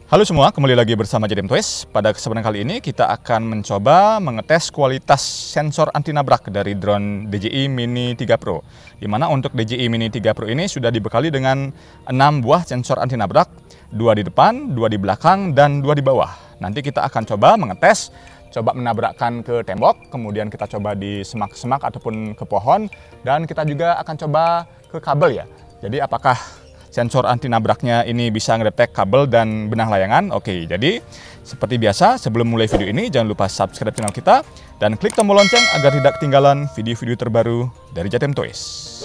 Halo semua, kembali lagi bersama JDM Toys. Pada kesempatan kali ini kita akan mencoba mengetes kualitas sensor anti nabrak dari drone DJI Mini 3 Pro. Di mana untuk DJI Mini 3 Pro ini sudah dibekali dengan 6 buah sensor anti nabrak, 2 di depan, 2 di belakang, dan 2 di bawah. Nanti kita akan coba mengetes, coba menabrakkan ke tembok, kemudian kita coba di semak-semak ataupun ke pohon, dan kita juga akan coba ke kabel ya. Jadi apakah sensor anti nabraknya ini bisa ngedetek kabel dan benang layangan? Oke, jadi seperti biasa sebelum mulai video ini jangan lupa subscribe channel kita dan klik tombol lonceng agar tidak ketinggalan video-video terbaru dari JDM Toys.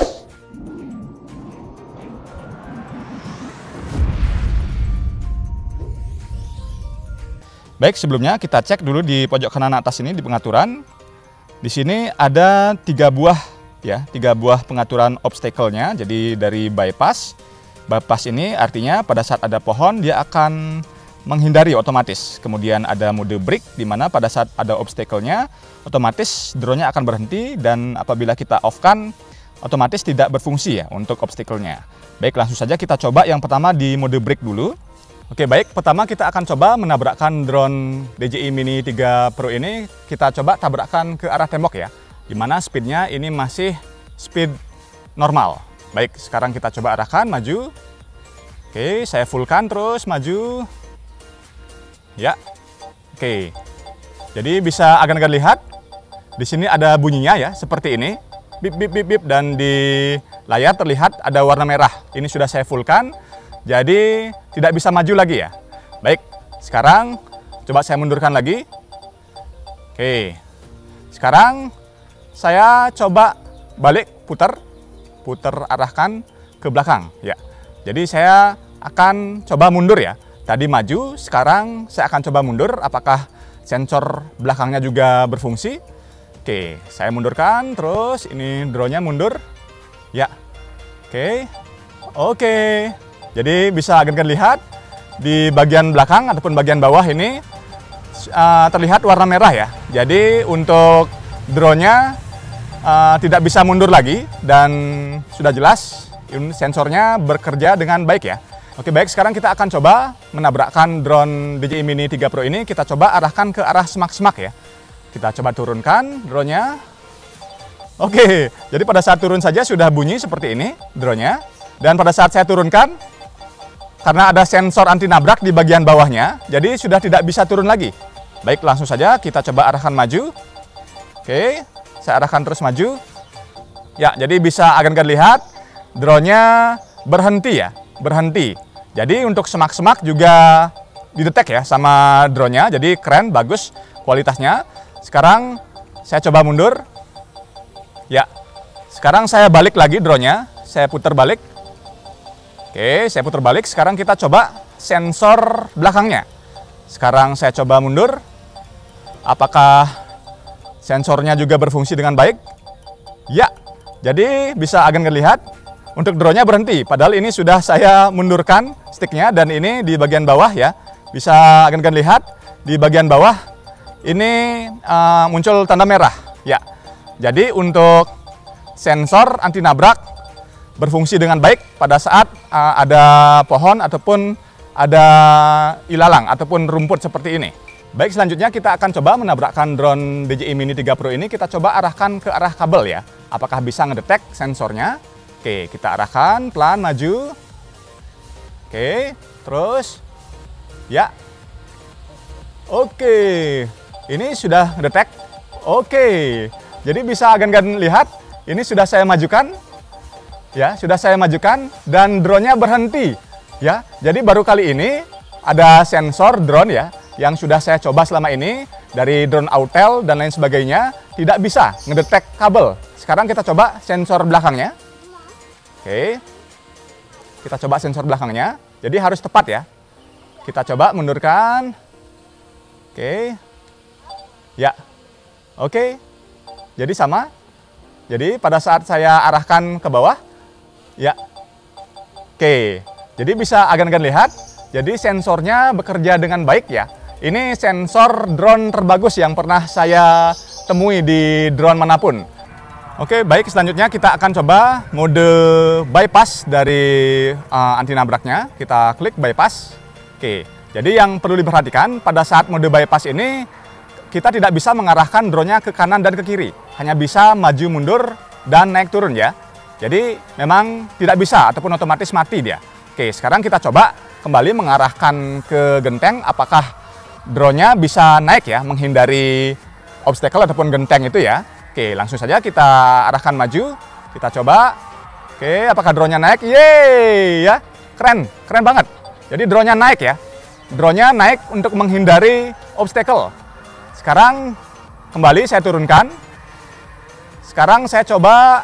Baik, sebelumnya kita cek dulu di pojok kanan atas ini di pengaturan. Di sini ada 3 buah pengaturan obstacle-nya. Jadi dari bypass. Bypass ini artinya pada saat ada pohon dia akan menghindari otomatis. Kemudian ada mode brake di mana pada saat ada obstacle-nya otomatis drone-nya akan berhenti dan apabila kita off-kan otomatis tidak berfungsi ya untuk obstacle-nya. Baik, langsung saja kita coba yang pertama di mode brake dulu. Oke, baik, pertama kita akan coba menabrakkan drone DJI Mini 3 Pro ini, kita coba tabrakkan ke arah tembok ya. Di mana speednya ini masih speed normal. Baik, sekarang kita coba arahkan, maju. Oke, saya fullkan terus, maju. Ya, oke. Jadi bisa agan-agan lihat, di sini ada bunyinya ya, seperti ini. Bip, bip, bip, bip, dan di layar terlihat ada warna merah. Ini sudah saya fullkan, jadi tidak bisa maju lagi ya. Baik, sekarang coba saya mundurkan lagi. Oke, sekarang saya coba balik, putar arahkan ke belakang ya. Jadi saya akan coba mundur ya. Tadi maju, sekarang saya akan coba mundur. Apakah sensor belakangnya juga berfungsi? Oke, saya mundurkan terus. Ini drone-nya mundur. Ya. Oke. Jadi bisa agan-agan lihat di bagian belakang ataupun bagian bawah ini terlihat warna merah ya. Jadi untuk drone-nya tidak bisa mundur lagi dan sudah jelas sensornya bekerja dengan baik ya. Oke, baik, sekarang kita akan coba menabrakkan drone DJI Mini 3 Pro ini. Kita coba arahkan ke arah semak-semak ya. Kita coba turunkan drone-nya. Oke, jadi pada saat turun saja sudah bunyi seperti ini drone-nya. Dan pada saat saya turunkan, karena ada sensor anti nabrak di bagian bawahnya, jadi sudah tidak bisa turun lagi. Baik, langsung saja kita coba arahkan maju. Oke. Saya arahkan terus maju. Ya, jadi bisa agan-agan lihat drone-nya berhenti ya, berhenti. Jadi untuk semak-semak juga didetek ya sama drone-nya. Jadi keren, bagus kualitasnya. Sekarang saya coba mundur. Ya, sekarang saya balik lagi drone-nya. Saya putar balik. Oke, saya putar balik. Sekarang kita coba sensor belakangnya. Sekarang saya coba mundur. Apakah sensornya juga berfungsi dengan baik? Ya, jadi bisa agan-agan lihat untuk drone-nya berhenti. Padahal ini sudah saya mundurkan sticknya dan ini di bagian bawah ya. Bisa agan-agan lihat di bagian bawah ini muncul tanda merah. Ya, jadi untuk sensor anti nabrak berfungsi dengan baik pada saat ada pohon ataupun ada ilalang ataupun rumput seperti ini. Baik, selanjutnya kita akan coba menabrakkan drone DJI Mini 3 Pro ini. Kita coba arahkan ke arah kabel ya. Apakah bisa ngedetek sensornya? Oke, kita arahkan pelan, maju. Oke, terus. Ya. Oke, ini sudah ngedetek. Oke, jadi bisa agan-agan lihat. Ini sudah saya majukan. Ya, sudah saya majukan dan drone-nya berhenti. Ya, jadi baru kali ini ada sensor drone ya yang sudah saya coba selama ini dari drone Autel dan lain sebagainya tidak bisa ngedetek kabel. Sekarang kita coba sensor belakangnya. Oke, kita coba sensor belakangnya. Jadi harus tepat ya. Kita coba mundurkan. Oke, ya, oke. Jadi sama. Jadi pada saat saya arahkan ke bawah, ya, oke. Jadi bisa agan-agan lihat. Jadi sensornya bekerja dengan baik ya. Ini sensor drone terbagus yang pernah saya temui di drone manapun. Oke, baik, selanjutnya kita akan coba mode bypass dari anti nabraknya. Kita klik bypass. Oke, Jadi yang perlu diperhatikan pada saat mode bypass ini, kita tidak bisa mengarahkan drone-nya ke kanan dan ke kiri. Hanya bisa maju mundur dan naik turun ya. Jadi memang tidak bisa ataupun otomatis mati dia. Oke, sekarang kita coba kembali mengarahkan ke genteng. Apakah drone-nya bisa naik ya, menghindari obstacle ataupun genteng itu ya. Oke, langsung saja kita arahkan maju. Kita coba. Oke, apakah drone-nya naik? Yeay ya, keren banget. Jadi drone-nya naik ya. Drone-nya naik untuk menghindari obstacle. Sekarang kembali saya turunkan. Sekarang saya coba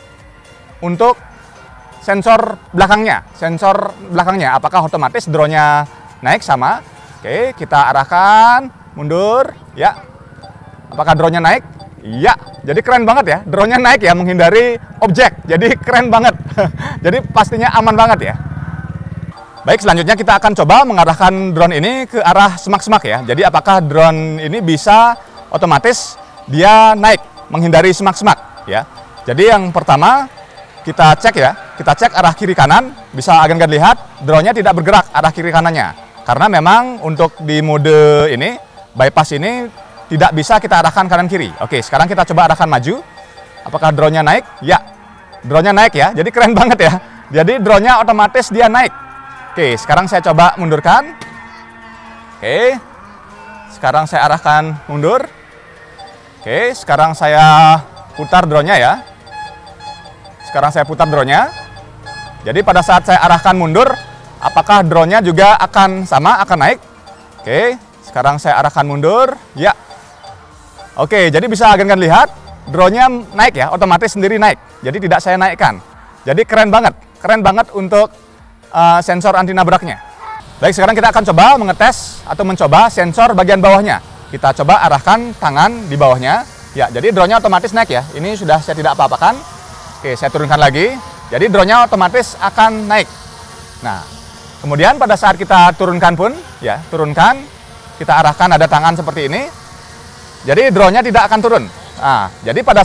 untuk sensor belakangnya. Sensor belakangnya apakah otomatis drone-nya naik sama? Oke, kita arahkan mundur ya. Apakah drone-nya naik? Iya. Jadi keren banget ya. Drone-nya naik ya menghindari objek. Jadi keren banget. Jadi pastinya aman banget ya. Baik, selanjutnya kita akan coba mengarahkan drone ini ke arah semak-semak ya. Jadi apakah drone ini bisa otomatis dia naik menghindari semak-semak ya. Jadi yang pertama kita cek ya. Kita cek arah kiri kanan. Bisa agan-agan lihat drone-nya tidak bergerak arah kiri kanannya. Karena memang untuk di mode ini bypass ini tidak bisa kita arahkan kanan kiri. Oke, sekarang kita coba arahkan maju. Apakah drone-nya naik? Ya. Drone-nya naik ya. Jadi keren banget ya. Jadi drone-nya otomatis dia naik. Oke, sekarang saya coba mundurkan. Oke, sekarang saya arahkan mundur. Oke, sekarang saya putar drone-nya ya. Sekarang saya putar drone-nya. Jadi pada saat saya arahkan mundur, apakah drone-nya juga akan sama, akan naik? Oke, sekarang saya arahkan mundur. Ya. Oke, jadi bisa agan-agan lihat, drone-nya naik ya, otomatis sendiri naik. Jadi tidak saya naikkan. Jadi keren banget untuk sensor anti nabraknya. Baik, sekarang kita akan coba mengetes atau mencoba sensor bagian bawahnya. Kita coba arahkan tangan di bawahnya. Ya, jadi drone-nya otomatis naik ya. Ini sudah saya tidak apa-apakan. Oke, saya turunkan lagi. Jadi drone-nya otomatis akan naik. Nah, kemudian pada saat kita turunkan pun, ya, turunkan, kita arahkan ada tangan seperti ini. Jadi drone-nya tidak akan turun. Nah, jadi pada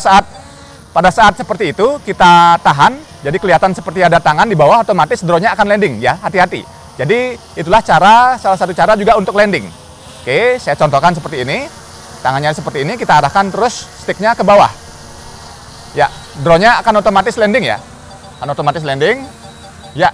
saat seperti itu kita tahan, jadi kelihatan seperti ada tangan di bawah, otomatis drone-nya akan landing ya, hati-hati. Jadi itulah salah satu cara juga untuk landing. Oke, saya contohkan seperti ini. Tangannya seperti ini, kita arahkan terus sticknya ke bawah. Ya, drone-nya akan otomatis landing ya. Akan otomatis landing. Ya.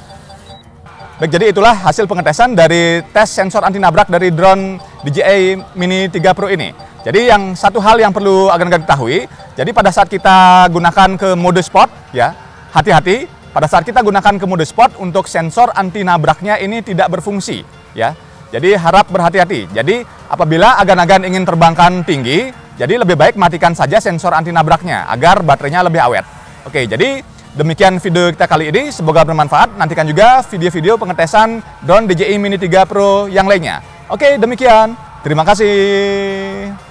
Baik, jadi itulah hasil pengetesan dari tes sensor anti nabrak dari drone DJI Mini 3 Pro ini. Jadi yang satu hal yang perlu agar-agar diketahui, jadi pada saat kita gunakan ke mode sport, ya hati-hati. Pada saat kita gunakan ke mode sport untuk sensor anti nabraknya ini tidak berfungsi, ya. Jadi harap berhati-hati. Jadi apabila agan-agan ingin terbangkan tinggi, jadi lebih baik matikan saja sensor anti nabraknya agar baterainya lebih awet. Oke, jadi demikian video kita kali ini. Semoga bermanfaat. Nantikan juga video-video pengetesan drone DJI Mini 3 Pro yang lainnya. Oke, demikian. Terima kasih.